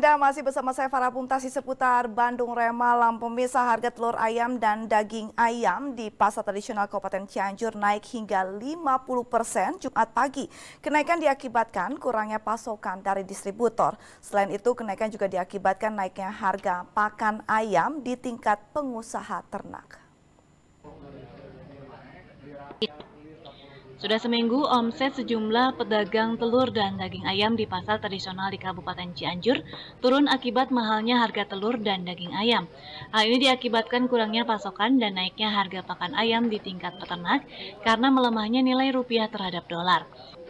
Anda masih bersama saya Farah Pungtasi seputar Bandung Remalam. Pemirsa, harga telur ayam dan daging ayam di pasar tradisional Kabupaten Cianjur naik hingga 50% Jumat pagi. Kenaikan diakibatkan kurangnya pasokan dari distributor. Selain itu, kenaikan juga diakibatkan naiknya harga pakan ayam di tingkat pengusaha ternak. Sudah seminggu omset sejumlah pedagang telur dan daging ayam di pasar tradisional di Kabupaten Cianjur turun akibat mahalnya harga telur dan daging ayam. Hal ini diakibatkan kurangnya pasokan dan naiknya harga pakan ayam di tingkat peternak karena melemahnya nilai rupiah terhadap dolar.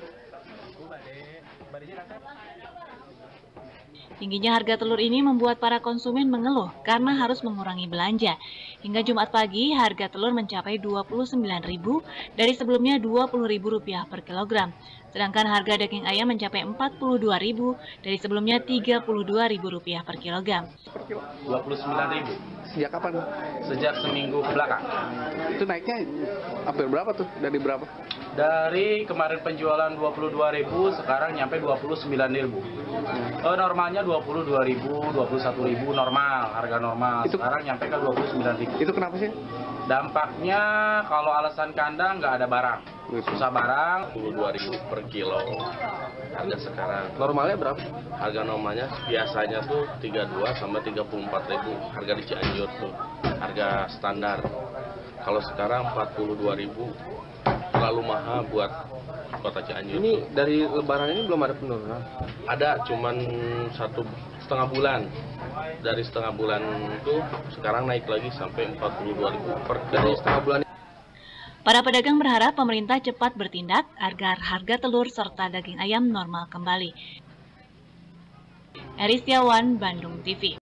Tingginya harga telur ini membuat para konsumen mengeluh karena harus mengurangi belanja. Hingga Jumat pagi, harga telur mencapai Rp29.000 dari sebelumnya Rp20.000 per kilogram. Sedangkan harga daging ayam mencapai Rp42.000 dari sebelumnya Rp32.000 per kilogram. Rp29.000. Sejak kapan? Sejak seminggu belakang. Itu naiknya hampir berapa tuh? Dari berapa? Dari kemarin penjualan Rp22.000, sekarang nyampe Rp29.000. Normalnya Rp22.000, Rp21.000 normal, harga normal. Sekarang nyampe ke Rp29.000. Itu kenapa sih? Dampaknya kalau alasan kandang nggak ada barang. Susah barang. Rp22.000 per kilo harga sekarang. Normalnya berapa? Harga normalnya biasanya tuh 32 sampai 34.000 harga di Cianjur tuh. Harga standar. Kalau sekarang 42.000 terlalu mahal buat kota Cianjur. Ini dari lebaran ini belum ada penurunan? Ada, cuman 1,5 bulan. Dari setengah bulan itu sekarang naik lagi sampai 42.000 per kilo. Dari setengah bulan. Para pedagang berharap pemerintah cepat bertindak agar harga telur serta daging ayam normal kembali. Eri Setiawan, Bandung TV.